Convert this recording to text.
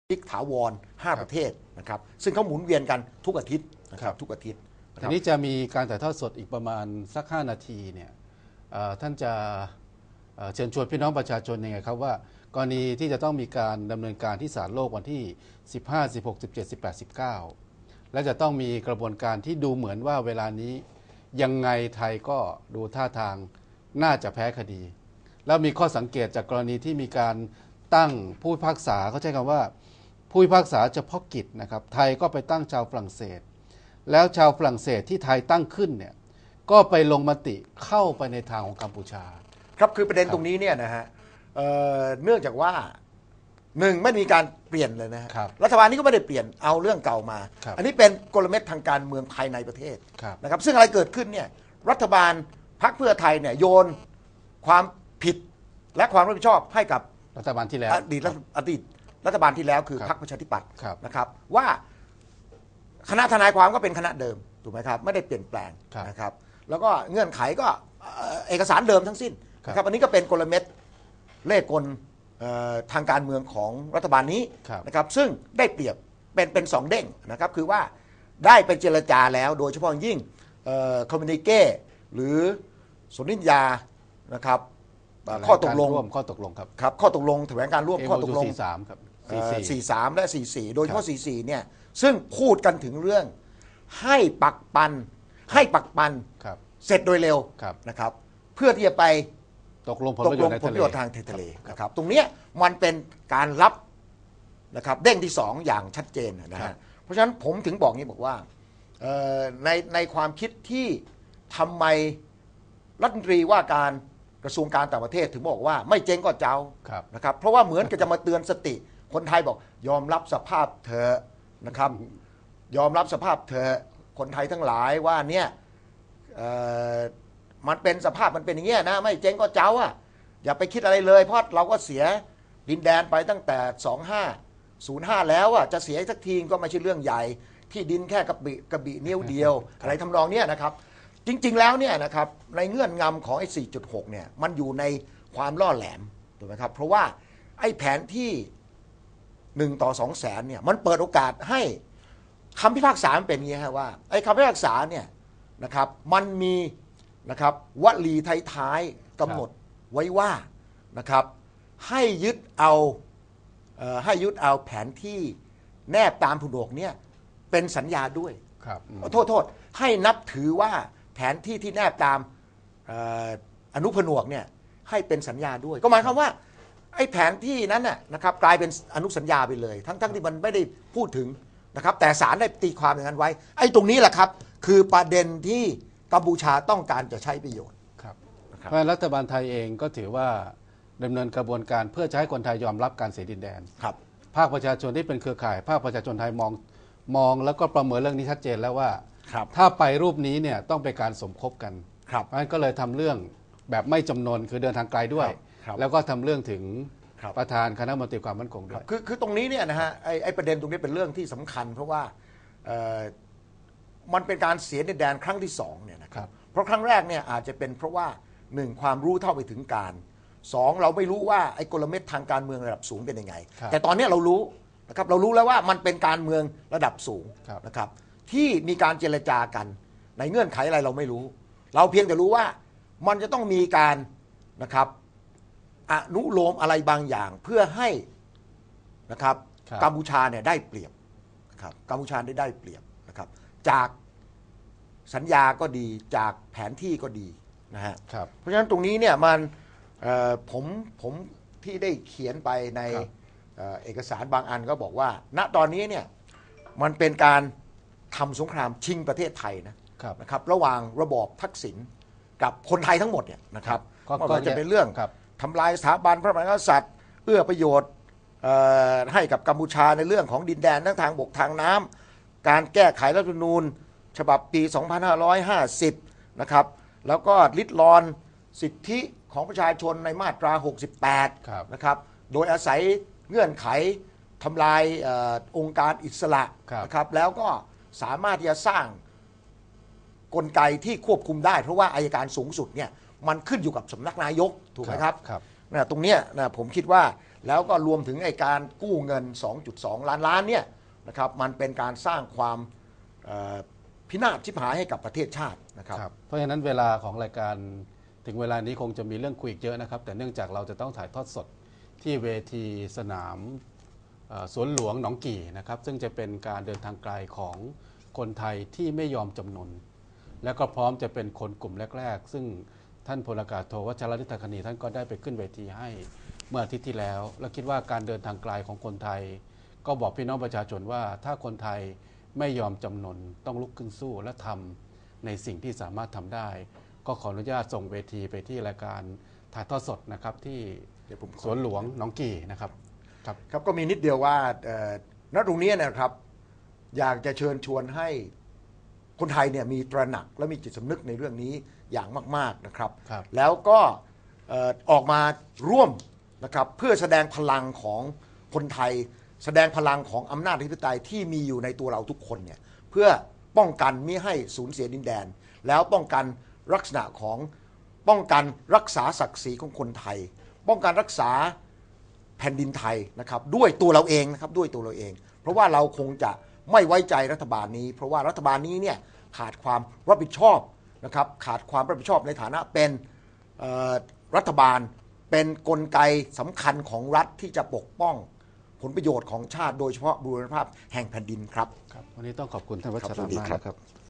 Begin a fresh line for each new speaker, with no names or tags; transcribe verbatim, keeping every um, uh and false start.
พิกถาวรห้าประเทศนะครับซึ่งเขาหมุนเวียนกันทุกอาทิตย์นะครับทุกอาทิตย์
ทีนี้จะมีการถ่ายทอดสดอีกประมาณสักห้านาทีเนี่ยท่านจะเชิญชวนพี่น้องประชาชนยังไงครับว่ากรณีที่จะต้องมีการดำเนินการที่ศาลโลกวันที่สิบห้า สิบหก สิบเจ็ด สิบแปด สิบเก้าและจะต้องมีกระบวนการที่ดูเหมือนว่าเวลานี้ยังไงไทยก็ดูท่าทางน่าจะแพ้คดีแล้วมีข้อสังเกตจากกรณีที่มีการตั้งผู้พิพากษาเขาใช้คำว่าผู้พิพากษาเฉพาะกิจนะครับไทยก็ไปตั้งชาวฝรั่งเศสแล้วชาวฝรั่งเศสที่ไทยตั้งขึ้นเนี่ยก็ไปลงมติเข้าไปในทางของกัมพูชา
ครับคือประเด็นตรงนี้เนี่ยนะฮะ เ, เนื่องจากว่าหนึ่งไม่มีการเปลี่ยนเลยนะฮะรัฐบาลนี้ก็ไม่ได้เปลี่ยนเอาเรื่องเก่ามาอันนี้เป็นกลเม็ดทางการเมืองภายในประเทศนะครับซึ่งอะไรเกิดขึ้นเนี่ยรัฐบาลพรรคเพื่อไทยเนี่ยโยนความผิดและความรับผิดชอบให้กับ
รัฐบาลที่แล้ว
อดีตอดีตรัฐบาลที่แล้วคือพรรคประชาธิปัตย์นะครับว่าคณะทนายความก็เป็นคณะเดิมถูกไหมครับไม่ได้เปลี่ยนแปลงนะครับแล้วก็เงื่อนไขก็เอกสารเดิมทั้งสิ้นนะครับอันนี้ก็เป็นกลเม็ดเล่ห์กลทางการเมืองของรัฐบาลนี้นะครับซึ่งได้เปรียบเป็นเป็นสองเด้งนะครับคือว่าได้ไปเจรจาแล้วโดยเฉพาะยิ่งคอมมิวนิเก้หรือสนธิญญานะครับข้อตกลง
ข้อตกลงครับ
ครับข้อตกลงแถลงการร่วมข้อตกลง
สี่สิบสามครับ
สี่สิบสามและสี่สิบสี่โดยเฉพาะสี่สิบสี่เนี่ยซึ่งพูดกันถึงเรื่องให้ปักปันให้ปักปันเสร็จโดยเร็วนะครับเพื่อที่จะไป
ตกลงผลประโยชน์ในทะเล
ทางทะเลนะครับตรงนี้มันเป็นการรับนะครับเด้งที่สองอย่างชัดเจนนะฮะเพราะฉะนั้นผมถึงบอกงี้บอกว่าในในความคิดที่ทำไมรัฐมนตรีว่าการกระทรวงการต่างประเทศถึงบอกว่าไม่เจ๊งก็เจ้านะครับเพราะว่าเหมือนกับจะมาเตือนสติคนไทยบอกยอมรับสภาพเธอนะครับยอมรับสภาพเธอคนไทยทั้งหลายว่าเนี่ยมันเป็นสภาพมันเป็นอย่างเงี้ยนะไม่เจ๊งก็เจ้าอ่ะอย่าไปคิดอะไรเลยเพราะเราก็เสียดินแดนไปตั้งแต่สองพันห้าร้อยห้าแล้วอ่ะจะเสียสักทีก็ไม่ใช่เรื่องใหญ่ที่ดินแค่กระบี่กระบี่นิ้วเดียวอะไรทำนองเนี้ยนะครับจริงๆแล้วเนี่ยนะครับในเงื่อนงำของไอ้ สี่จุดหก เนี่ยมันอยู่ในความล่อแหลมถูกไหมครับเพราะว่าไอ้แผนที่หนึ่งต่อสองแสนเนี่ยมันเปิดโอกาสให้คำพิพากษาเป็นอย่างนี้ฮะว่าไอ้คำพิพากษาเนี่ยนะครับมันมีนะครับวลีท้ายๆกำหนดไว้ว่านะครับให้ยึดเอาเอ่อให้ยึดเอาแผนที่แนบตามผนวกเนี่ยเป็นสัญญาด้วย
ครับ
โทษโทษให้นับถือว่าแผนที่ที่แนบตามอนุผนวกเนี่ยให้เป็นสัญญาด้วยก็หมายความว่าไอ้แผนที่นั้นน่ะนะครับกลายเป็นอนุสัญญาไปเลยทั้งทั้งที่มันไม่ได้พูดถึงนะครับแต่ศาลได้ตีความอย่างนั้นไว้ไอ้ตรงนี้แหละครับคือประเด็นที่กัมพูชาต้องการจะใช้ประโยชน์
ครับเพราะรัฐบาลไทยเองก็ถือว่าดำเนินกระบวนการเพื่อจะให้คนไทยยอมรับการเสียดินแดน
ครับ
ภาคประชาชนที่เป็นเครือข่ายภาคประชาชนไทยมองมองแล้วก็ประเมินเรื่องนี้ชัดเจนแล้วว่าถ้าไปรูปนี้เนี่ยต้องเป็นการสมคบกันเพราะฉะนั้นก็เลยทำเรื่องแบบไม่จำนวนคือเดินทางไกลด้วยแล้วก็ทำเรื่องถึงประธานคณะมนตรีความมั่นคงด้วย
คือคือตรงนี้เนี่ยนะฮะไอ้ไอ้ประเด็นตรงนี้เป็นเรื่องที่สำคัญเพราะว่ามันเป็นการเสียดินแดนครั้งที่สองเนี่ยนะครับเพราะครั้งแรกเนี่ยอาจจะเป็นเพราะว่าหนึ่งความรู้เท่าไปถึงการสองเราไม่รู้ว่าไอ้กลเม็ดทางการเมืองระดับสูงเป็นยังไงแต่ตอนนี้เรารู้นะครับเรารู้แล้วว่ามันเป็นการเมืองระดับสูงนะครับที่มีการเจรจากันในเงื่อนไขอะไรเราไม่รู้เราเพียงแต่รู้ว่ามันจะต้องมีการนะครับอนุโลมอะไรบางอย่างเพื่อให้นะครับกัมพูชาเนี่ยได้เปรียบนะครับกัมพูชาได้ได้เปรียบนะครับจากสัญญาก็ดีจากแผนที่ก็ดีนะฮะเพราะฉะนั้นตรงนี้เนี่ยมันผมผมที่ได้เขียนไปในเอกสารบางอันก็บอกว่าณตอนนี้เนี่ยมันเป็นการทำสงครามชิงประเทศไทยนะนะครับระหว่างระบอบทักษิณกับคนไทยทั้งหมดเนี่ยนะครับก็จะเป็นเรื่องทำลายสถาบันพระมหากษัตริย์เอื้อประโยชน์ให้กับกัมพูชาในเรื่องของดินแดนทั้งทางบกทางน้ำการแก้ไขรัฐธรรมนูญฉบับปีสองพันห้าร้อยห้าสิบนะครับแล้วก็ลิดรอนสิทธิของประชาชนในมาตราหกสิบแปดนะครับโดยอาศัยเงื่อนไขทำลายอองค์การอิสระนะครับแล้วก็สามารถที่จะสร้างกลไกที่ควบคุมได้เพราะว่าอัยการสูงสุดเนี่ยมันขึ้นอยู่กับสำนักนายกถูกไหมครับนะตรงนี้นะผมคิดว่าแล้วก็รวมถึงไอ้การกู้เงิน สองจุดสอง ล้านล้านเนี่ยนะครับมันเป็นการสร้างความพินาศชิบหายให้กับประเทศชาตินะครับ
เพราะฉะนั้นเวลาของรายการถึงเวลานี้คงจะมีเรื่องคุยอีกเยอะนะครับแต่เนื่องจากเราจะต้องถ่ายทอดสดที่เวทีสนามสวนหลวงหนองกี่นะครับซึ่งจะเป็นการเดินทางไกลของคนไทยที่ไม่ยอมจำนนและก็พร้อมจะเป็นคนกลุ่มแรกๆซึ่งท่านพลอากาศโทวชรฤทธคณีท่านก็ได้ไปขึ้นเวทีให้เมื่ออาทิตย์ที่แล้วและคิดว่าการเดินทางไกลของคนไทยก็บอกพี่น้องประชาชนว่าถ้าคนไทยไม่ยอมจำนนต้องลุกขึ้นสู้และทำในสิ่งที่สามารถทำได้ก็ขออนุญาตส่งเวทีไปที่รายการถ่ายทอดสดนะครับที่สวนหลวงหนองกี่นะครับครับ
ครับก็มีนิดเดียวว่าณตรงนี้นะครับอยากจะเชิญชวนให้คนไทยเนี่ยมีตระหนักและมีจิตสำนึกในเรื่องนี้อย่างมากๆนะครับ
ครับ
แล้วก็ออกมาร่วมนะครับเพื่อแสดงพลังของคนไทยแสดงพลังของอำนาจอธิปไตยที่มีอยู่ในตัวเราทุกคนเนี่ยเพื่อป้องกันไม่ให้สูญเสียดินแดนแล้วป้องกันลักษณะของป้องกันรักษาศักดิ์ศรีของคนไทยป้องกันรักษาแผ่นดินไทยนะครับด้วยตัวเราเองนะครับด้วยตัวเราเองเพราะว่าเราคงจะไม่ไว้ใจรัฐบาลนี้เพราะว่ารัฐบาลนี้เนี่ยขาดความรับผิดชอบนะครับขาดความรับผิดชอบในฐานะเป็นรัฐบาลเป็นกลไกสำคัญของรัฐที่จะปกป้องผลประโยชน์ของชาติโดยเฉพาะบูรณภาพแห่งแผ่นดินครับ
วันนี้ต้องขอบคุณท่านวชรมากนะครับ